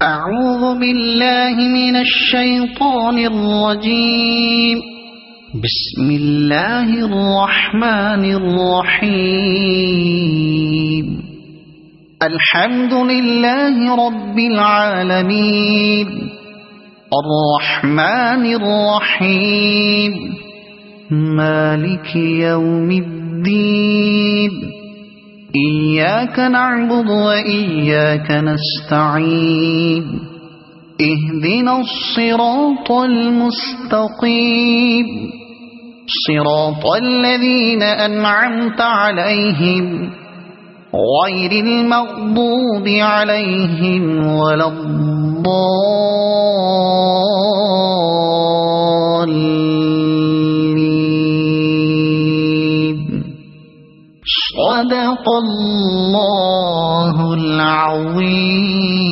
أعوذ بالله من الشيطان الرجيم. بسم الله الرحمن الرحيم. الحمد لله رب العالمين الرحمن الرحيم مالك يوم الدين إياك نعبد وإياك نستعين اهدنا الصراط المستقيم صراط الذين أنعمت عليهم غير المغضوب عليهم ولا الضالين. صدق الله العظيم.